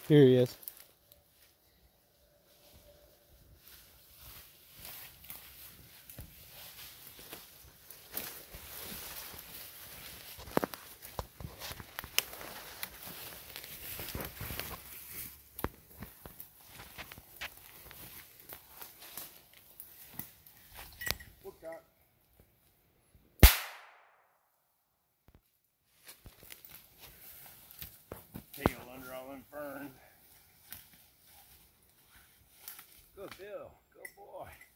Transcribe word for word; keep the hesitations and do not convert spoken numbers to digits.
Here he is. Woodcock. Tail under all them ferns. Good Bill, good boy.